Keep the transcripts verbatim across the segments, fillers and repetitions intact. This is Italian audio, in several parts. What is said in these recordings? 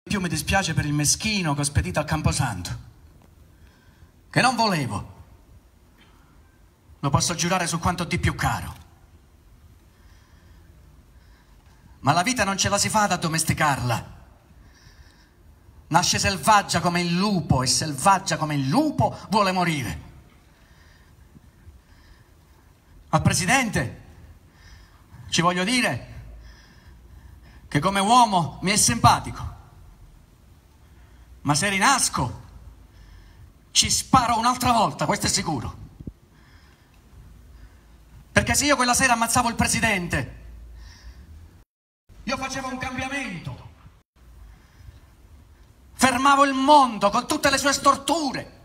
Più mi dispiace per il meschino che ho spedito a Camposanto, che non volevo, lo posso giurare su quanto di più caro. Ma la vita non ce la si fa ad addomesticarla. Nasce selvaggia come il lupo e selvaggia come il lupo vuole morire. Al Presidente ci voglio dire che come uomo mi è simpatico, ma se rinasco ci sparo un'altra volta, questo è sicuro. Perché se io quella sera ammazzavo il Presidente, io facevo un cambiamento, fermavo il mondo con tutte le sue storture.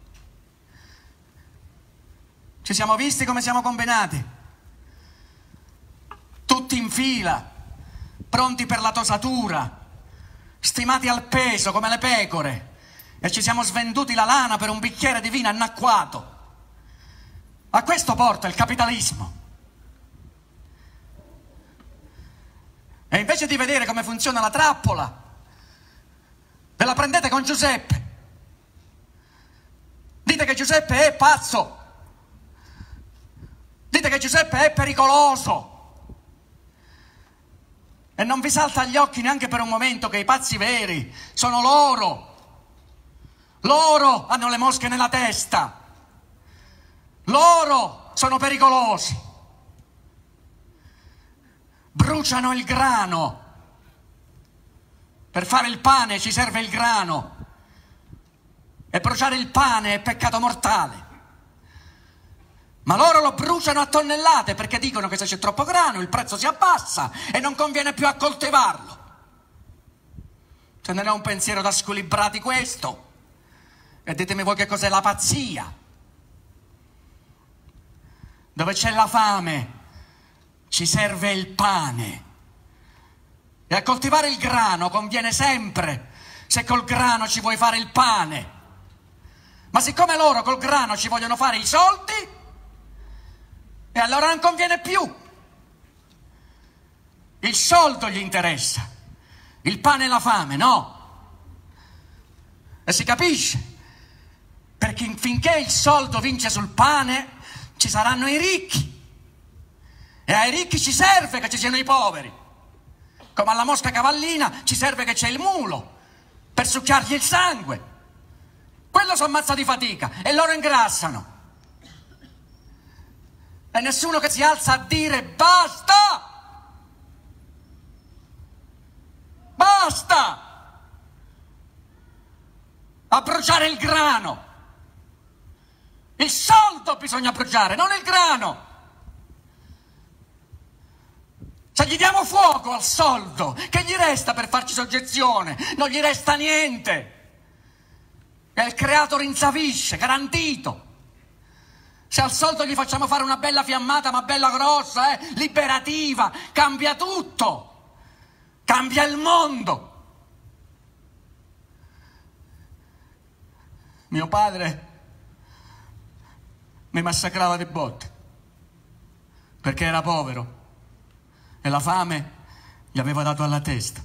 Ci siamo visti come siamo combinati, tutti in fila, pronti per la tosatura, stimati al peso come le pecore, e ci siamo svenduti la lana per un bicchiere di vino annacquato. A questo porta il capitalismo. E invece di vedere come funziona la trappola, ve la prendete con Giuseppe. Dite che Giuseppe è pazzo, dite che Giuseppe è pericoloso. E non vi salta agli occhi neanche per un momento che i pazzi veri sono loro. Loro hanno le mosche nella testa. Loro sono pericolosi. Bruciano il grano. Per fare il pane ci serve il grano. E bruciare il pane è peccato mortale. Ma loro lo bruciano a tonnellate perché dicono che se c'è troppo grano il prezzo si abbassa e non conviene più a coltivarlo. Se non è un pensiero da squilibrati questo, e ditemi voi che cos'è la pazzia. Dove c'è la fame ci serve il pane. E a coltivare il grano conviene sempre se col grano ci vuoi fare il pane. Ma siccome loro col grano ci vogliono fare i soldi, e allora non conviene più. Il soldo gli interessa, il pane e la fame no. E si capisce, perché finché il soldo vince sul pane ci saranno i ricchi, e ai ricchi ci serve che ci siano i poveri, come alla mosca cavallina ci serve che c'è il mulo per succhiargli il sangue. Quello si ammazza di fatica e loro ingrassano. E nessuno che si alza a dire basta! Basta! A bruciare il grano! Il soldo bisogna bruciare, non il grano! Se gli diamo fuoco al soldo, che gli resta per farci soggezione? Non gli resta niente! E il creato rinsavisce, garantito! Se al soldo gli facciamo fare una bella fiammata, ma bella grossa, eh, liberativa, cambia tutto, cambia il mondo. Mio padre mi massacrava di botte, perché era povero e la fame gli aveva dato alla testa.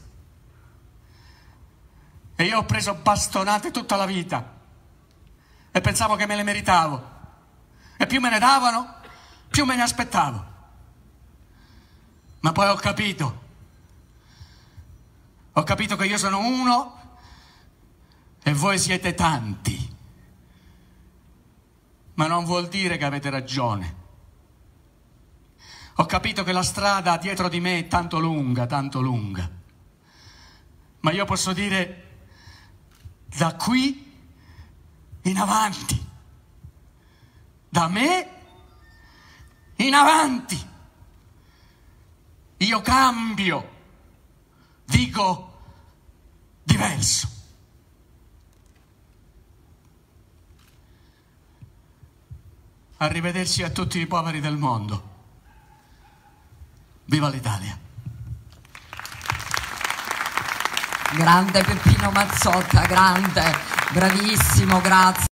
E io ho preso bastonate tutta la vita e pensavo che me le meritavo. E più me ne davano, più me ne aspettavo. Ma poi ho capito, ho capito che io sono uno e voi siete tanti. Ma non vuol dire che avete ragione. Ho capito che la strada dietro di me è tanto lunga, tanto lunga. Ma io posso dire, da qui in avanti, da me in avanti, io cambio, dico diverso. Arrivederci a tutti i poveri del mondo. Viva l'Italia! Grande Peppino Mazzotta, grande, bravissimo, grazie.